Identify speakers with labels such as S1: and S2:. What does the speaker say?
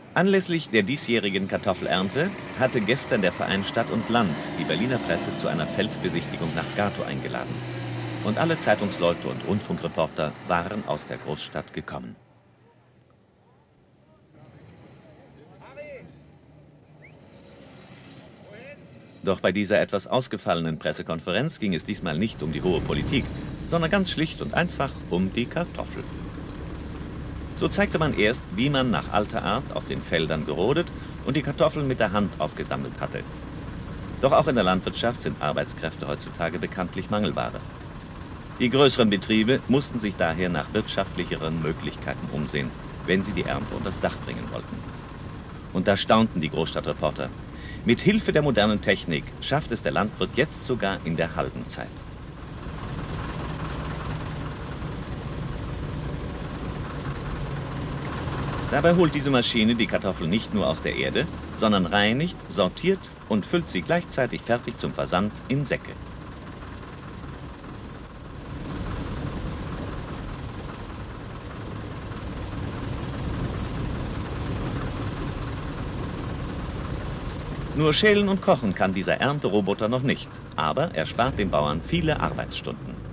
S1: Anlässlich der diesjährigen Kartoffelernte hatte gestern der Verein Stadt und Land die Berliner Presse zu einer Feldbesichtigung nach Gatow eingeladen. Und alle Zeitungsleute und Rundfunkreporter waren aus der Großstadt gekommen. Doch bei dieser etwas ausgefallenen Pressekonferenz ging es diesmal nicht um die hohe Politik, sondern ganz schlicht und einfach um die Kartoffel. So zeigte man erst, wie man nach alter Art auf den Feldern gerodet und die Kartoffeln mit der Hand aufgesammelt hatte. Doch auch in der Landwirtschaft sind Arbeitskräfte heutzutage bekanntlich Mangelware. Die größeren Betriebe mussten sich daher nach wirtschaftlicheren Möglichkeiten umsehen, wenn sie die Ernte unter das Dach bringen wollten. Und da staunten die Großstadtreporter. Mit Hilfe der modernen Technik schafft es der Landwirt jetzt sogar in der halben Zeit. Dabei holt diese Maschine die Kartoffel nicht nur aus der Erde, sondern reinigt, sortiert und füllt sie gleichzeitig fertig zum Versand in Säcke. Nur schälen und kochen kann dieser Ernteroboter noch nicht, aber er spart den Bauern viele Arbeitsstunden.